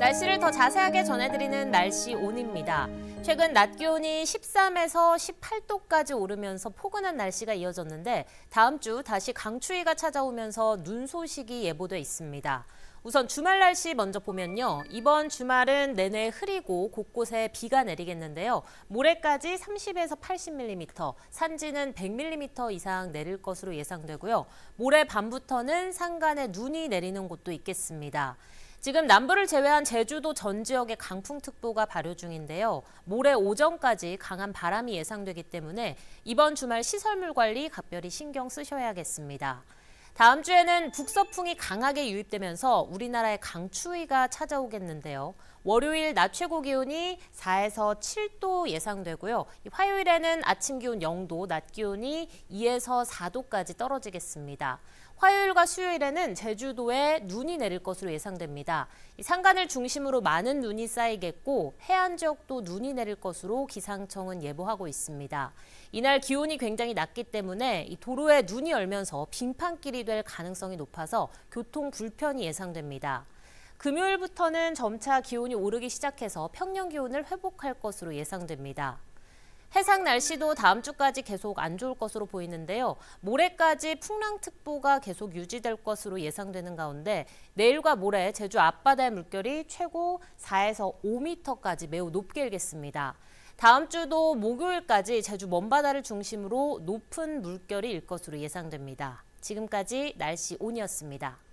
날씨를 더 자세하게 전해드리는 날씨 온입니다. 최근 낮 기온이 13에서 18도까지 오르면서 포근한 날씨가 이어졌는데 다음 주 다시 강추위가 찾아오면서 눈 소식이 예보돼 있습니다. 우선 주말 날씨 먼저 보면요. 이번 주말은 내내 흐리고 곳곳에 비가 내리겠는데요. 모레까지 30에서 80mm, 산지는 100mm 이상 내릴 것으로 예상되고요. 모레 밤부터는 산간에 눈이 내리는 곳도 있겠습니다. 지금 남부를 제외한 제주도 전 지역에 강풍특보가 발효 중인데요. 모레 오전까지 강한 바람이 예상되기 때문에 이번 주말 시설물 관리 각별히 신경 쓰셔야겠습니다. 다음 주에는 북서풍이 강하게 유입되면서 우리나라에 강추위가 찾아오겠는데요. 월요일 낮 최고 기온이 4에서 7도 예상되고요. 화요일에는 아침 기온 0도, 낮 기온이 2에서 4도까지 떨어지겠습니다. 화요일과 수요일에는 제주도에 눈이 내릴 것으로 예상됩니다. 산간을 중심으로 많은 눈이 쌓이겠고 해안 지역도 눈이 내릴 것으로 기상청은 예보하고 있습니다. 이날 기온이 굉장히 낮기 때문에 이 도로에 눈이 얼면서 빙판길이 될 가능성이 높아서 교통 불편이 예상됩니다. 금요일부터는 점차 기온이 오르기 시작해서 평년 기온을 회복할 것으로 예상됩니다. 해상 날씨도 다음 주까지 계속 안 좋을 것으로 보이는데요. 모레까지 풍랑특보가 계속 유지될 것으로 예상되는 가운데 내일과 모레 제주 앞바다의 물결이 최고 4에서 5m까지 매우 높게 일겠습니다. 다음 주도 목요일까지 제주 먼바다를 중심으로 높은 물결이 일 것으로 예상됩니다. 지금까지 날씨 온이었습니다.